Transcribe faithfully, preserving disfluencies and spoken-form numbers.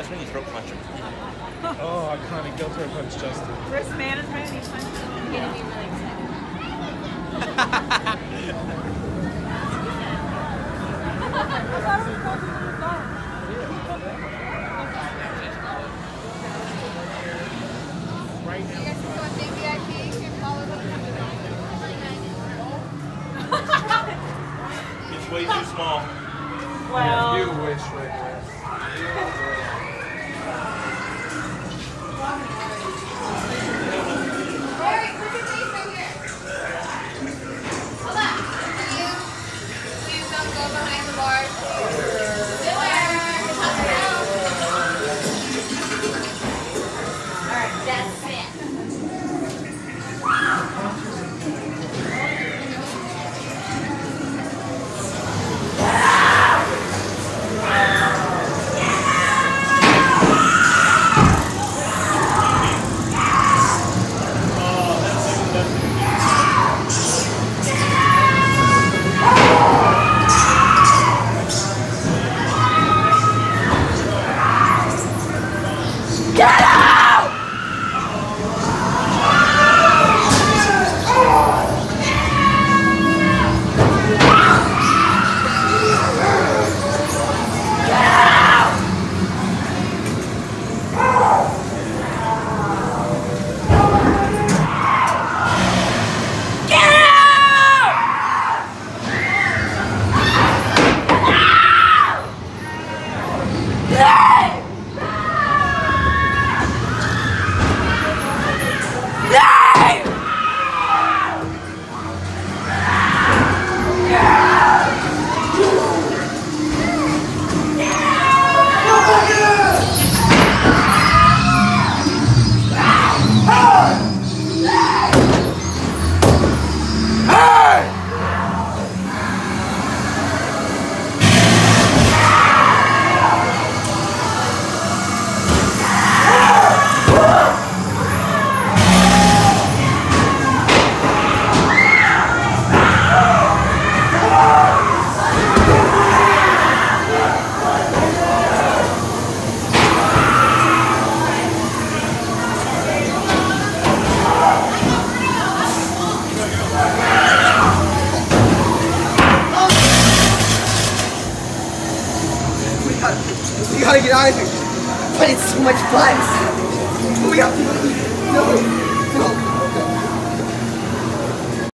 That's when you throat punch him. Oh, iconic. Go throat punch, Justin. Risk management. He's going to be really Right now. You guys can go on V I P. You can follow them. It's way too small. well. You wish right there. Larry, put your face right here. Hold on. You, please don't go behind the bars. Sit there. Come down. All right, that's it. We gotta get out of here. But it's so much fun. We got no, no.